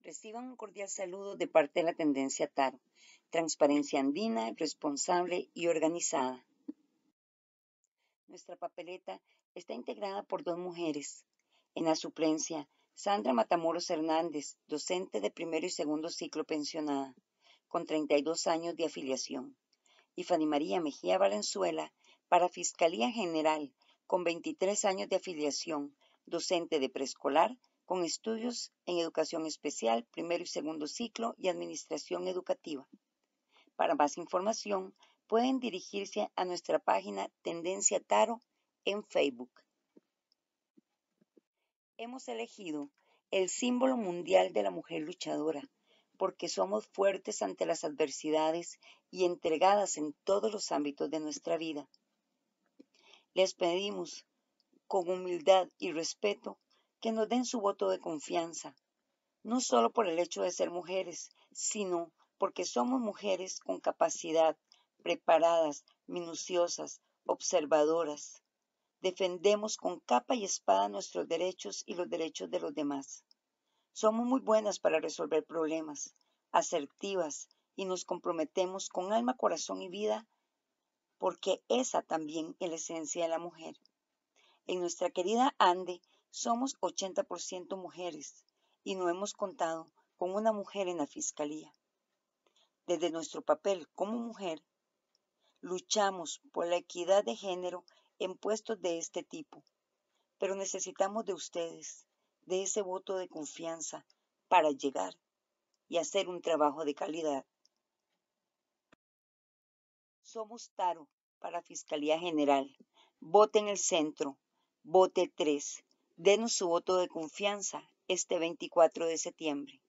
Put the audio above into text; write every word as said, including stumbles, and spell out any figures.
Reciban un cordial saludo de parte de la Tendencia Tarot, transparencia andina, responsable y organizada. Nuestra papeleta está integrada por dos mujeres. En la suplencia, Sandra Matamoros Hernández, docente de primero y segundo ciclo pensionada, con treinta y dos años de afiliación. Y Fanny María Mejía Valenzuela, para Fiscalía General, con veintitrés años de afiliación, docente de preescolar, con estudios en educación especial, primero y segundo ciclo y administración educativa. Para más información, pueden dirigirse a nuestra página Tendencia Tarot en Facebook. Hemos elegido el símbolo mundial de la mujer luchadora, porque somos fuertes ante las adversidades y entregadas en todos los ámbitos de nuestra vida. Les pedimos, con humildad y respeto, que nos den su voto de confianza, no solo por el hecho de ser mujeres, sino porque somos mujeres con capacidad, preparadas, minuciosas, observadoras. Defendemos con capa y espada nuestros derechos y los derechos de los demás. Somos muy buenas para resolver problemas, asertivas, y nos comprometemos con alma, corazón y vida, porque esa también es la esencia de la mujer. En nuestra querida Ande somos ochenta por ciento mujeres y no hemos contado con una mujer en la Fiscalía. Desde nuestro papel como mujer, luchamos por la equidad de género en puestos de este tipo, pero necesitamos de ustedes, de ese voto de confianza para llegar y hacer un trabajo de calidad. Somos Tarot para Fiscalía General. Vote en el centro. Vote tres. Denos su voto de confianza este veinticuatro de septiembre.